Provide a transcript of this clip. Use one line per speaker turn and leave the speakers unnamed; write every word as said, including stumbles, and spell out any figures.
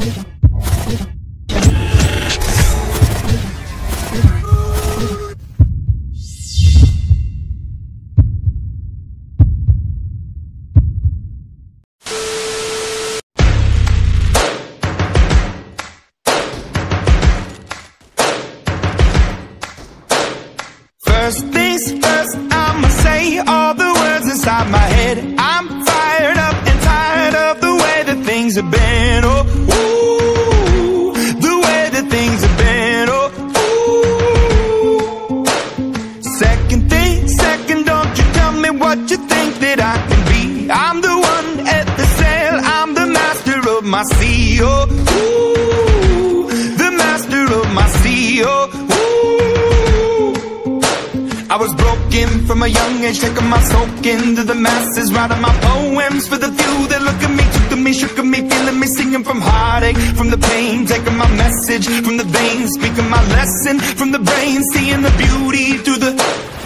First things first, I'ma say all the words inside my head. I'm fired up and tired of the way that things have been. Oh, ooh, the way that things have been. Oh, ooh. Second thing, second, don't you tell me what you think that I can be. I'm the one at the sail, I'm the master of my sea. Oh, ooh, the master of my sea. Oh, I was broken from a young age, taking my soak into the masses, writing my poems for the few that look at me, took to me, shook at me, feeling me, singing from heartache, from the pain, taking my message from the veins, speaking my lesson from the brain, seeing the beauty through the